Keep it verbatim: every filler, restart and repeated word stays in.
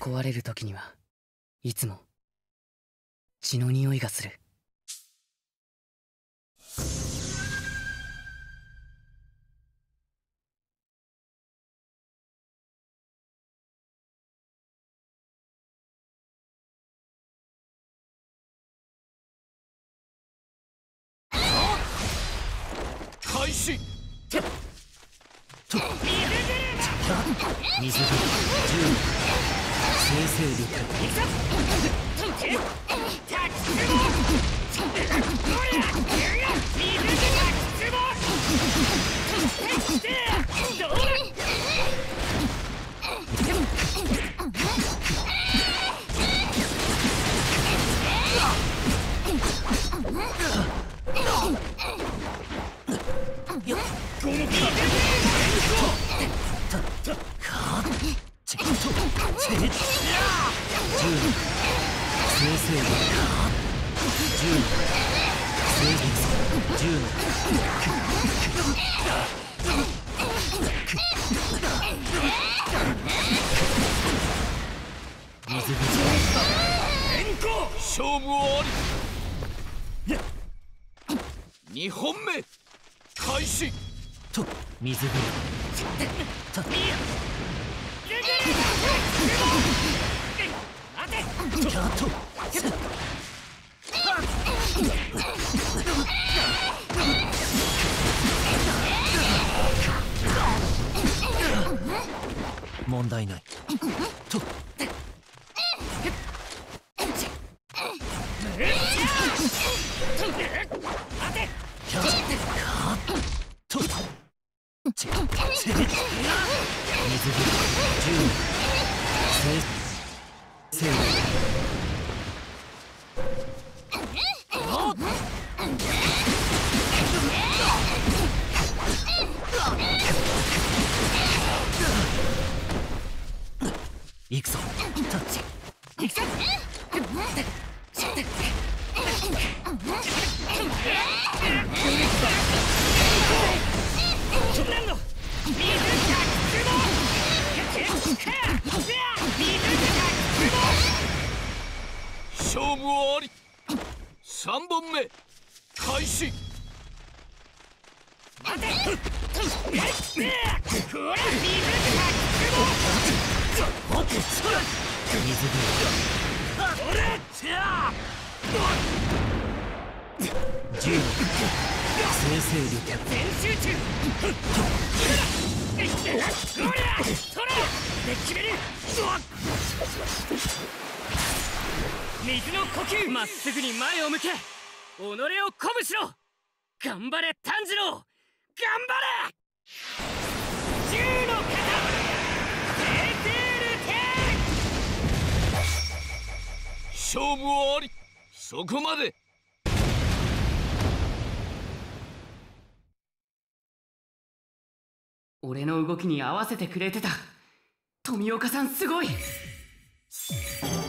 壊れる時にはいつも血の匂いがする。 開始。 と水分十生成力勝負あり。にほんめ開始。 と水分と問題ないと行くぞ。行くぞ。 勝負あり。さんぼんめ開始。待て。 十生成力全集中。水の呼吸。まっすぐに前を向け。己を鼓舞しろ。頑張れ炭治郎。頑張れ。銃の型。勝負あり。そこまで。 俺の動きに合わせてくれてた。富岡さんすごい。